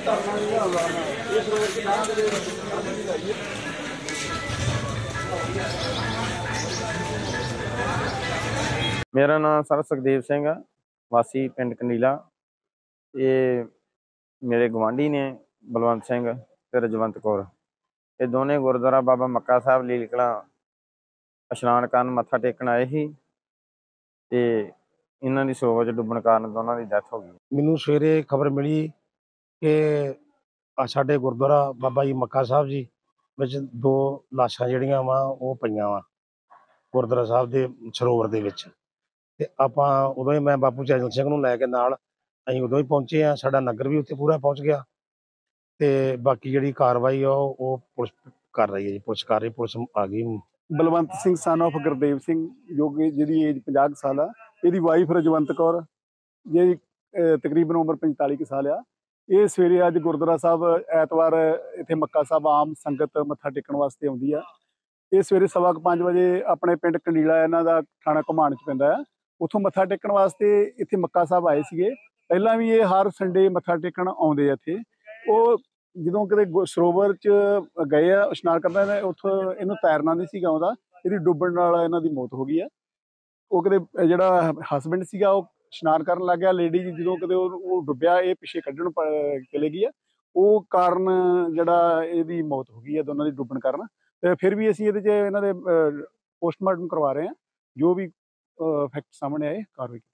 मेरा नाम सर सुखदेव सिंह वासी पिंड कंडीला। ये मेरे गवांढी ने बलवंत सिंह ते रजवंत कौर। ये दोने गुरुद्वारा बाबा मक्का साहब लील कलां इशनान करन मत्था टेकन आए ही ते इन्हां दी सरोवर च डुੱਬਣ ਕਾਰਨ दोनों की डैथ हो गई। ਮੈਨੂੰ ਸਵੇਰੇ ਖਬਰ ਮਿਲੀ ਕਿ ਸਾਡੇ ਗੁਰਦੁਆਰਾ ਬਾਬਾ ਜੀ ਮੱਕਾ ਸਾਹਿਬ ਜੀ ਵਿੱਚ ਦੋ ਲਾਸ਼ਾਂ ਜਿਹੜੀਆਂ ਵਾ ਉਹ ਪਈਆਂ ਵਾ ਗੁਰਦੁਆਰਾ ਸਾਹਿਬ ਦੇ ਸਰੋਵਰ ਦੇ ਵਿੱਚ। ਤੇ ਆਪਾਂ ਉਦੋਂ ਹੀ ਮੈਂ ਬਾਪੂ ਚੈਨਲ ਸਿੰਘ ਨੂੰ ਲੈ ਕੇ ਨਾਲ ਅਸੀਂ ਉਦੋਂ ਹੀ ਪਹੁੰਚੇ ਆ। ਸਾਡਾ ਨਗਰ ਵੀ ਉੱਥੇ ਪੂਰਾ ਪਹੁੰਚ ਗਿਆ ਤੇ ਬਾਕੀ ਜਿਹੜੀ ਕਾਰਵਾਈ ਆ ਉਹ ਪੁਲਿਸ ਕਰ ਰਹੀ ਹੈ ਜੀ। ਪੁਲਿਸ ਕਰ ਰਹੀ, ਪੁਲਿਸ ਆ ਗਈ। ਬਲਵੰਤ ਸਿੰਘ ਸਨ ਆਫ ਗੁਰਦੇਵ ਸਿੰਘ ਜੋ ਕਿ ਜਿਹਦੀ ਏਜ 50 ਸਾਲ ਆ। ਇਹਦੀ ਵਾਈਫ ਰਜਵੰਤ ਕੌਰ ਜਿਹਦੀ ਤਕਰੀਬਨ ਉਮਰ 45 ਸਾਲ ਆ। ਇਹ ਸਵੇਰੇ ਅੱਜ ਗੁਰਦੁਆਰਾ ਸਾਹਿਬ ਐਤਵਾਰ ਇੱਥੇ ਮੱਕਾ ਸਾਹਿਬ ਆਮ ਸੰਗਤ ਮੱਥਾ ਟੇਕਣ ਵਾਸਤੇ ਆਉਂਦੀ ਆ। ਇਹ ਸਵੇਰੇ 5:15 ਵਜੇ ਆਪਣੇ ਪਿੰਡ ਕੰਡੀਲਾ ਇਹਨਾਂ ਦਾ ਥਾਣਾ ਘੁਮਾਣ 'ਚ ਪੈਂਦਾ ਆ, ਉੱਥੋਂ ਮੱਥਾ ਟੇਕਣ ਵਾਸਤੇ ਇੱਥੇ ਮੱਕਾ ਸਾਹਿਬ ਆਏ ਸੀਗੇ। ਪਹਿਲਾਂ ਵੀ ਇਹ ਹਰ ਸੰਡੇ ਮੱਥਾ ਟੇਕਣ ਆਉਂਦੇ ਆ ਇੱਥੇ। ਉਹ ਜਦੋਂ ਕਿਤੇ ਸਰੋਵਰ 'ਚ ਗਏ ਆ ਇਸ਼ਨਾਨ ਕਰਨਾ, ਉੱਥੋਂ ਇਹਨੂੰ ਤੈਰਨਾ ਨਹੀਂ ਸੀਗਾ ਆਉਂਦਾ, ਇਹਦੀ ਡੁੱਬਣ ਨਾਲ ਇਹਨਾਂ ਦੀ ਮੌਤ ਹੋ ਗਈ ਆ। ਉਹ ਕਿਤੇ ਜਿਹੜਾ ਹਸਬੈਂਡ ਸੀਗਾ ਉਹ ਇਸ਼ਨਾਨ ਕਰਨ ਲੱਗ ਗਿਆ, ਲੇਡੀ ਜਦੋਂ ਕਿਤੇ ਉਹ ਡੁੱਬਿਆ, ਇਹ ਪਿੱਛੇ ਕੱਢਣ ਚਲੇ ਗਈ ਆ। ਉਹ ਕਾਰਨ ਜਿਹੜਾ ਇਹਦੀ ਮੌਤ ਹੋ ਗਈ ਆ ਦੋਨਾਂ ਦੀ ਡੁੱਬਣ ਕਾਰਨ। ਤੇ ਫਿਰ ਵੀ ਅਸੀਂ ਇਹਦੇ 'ਚ ਇਹਨਾਂ ਦੇ ਪੋਸਟਮਾਰਟਮ ਕਰਵਾ ਰਹੇ ਹਾਂ। ਜੋ ਵੀ ਫੈਕਟ ਸਾਹਮਣੇ ਆਏ ਕਾਰਵਾਈ।